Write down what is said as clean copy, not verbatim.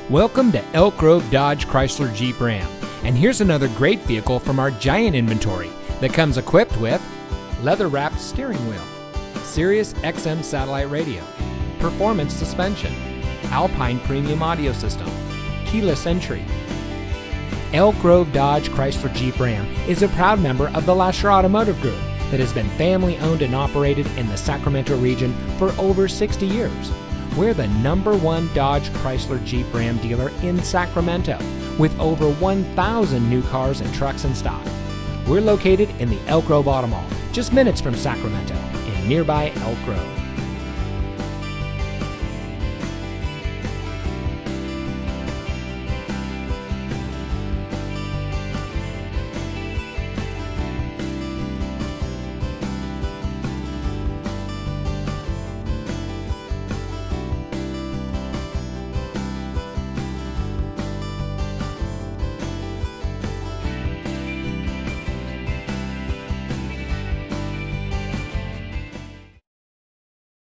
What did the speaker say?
Welcome to Elk Grove Dodge Chrysler Jeep Ram, and here's another great vehicle from our giant inventory that comes equipped with leather-wrapped steering wheel, Sirius XM satellite radio, performance suspension, Alpine premium audio system, keyless entry. Elk Grove Dodge Chrysler Jeep Ram is a proud member of the Lasher Automotive Group that has been family owned and operated in the Sacramento region for over 60 years. We're the #1 Dodge Chrysler Jeep Ram dealer in Sacramento with over 1,000 new cars and trucks in stock. We're located in the Elk Grove Auto Mall, just minutes from Sacramento in nearby Elk Grove.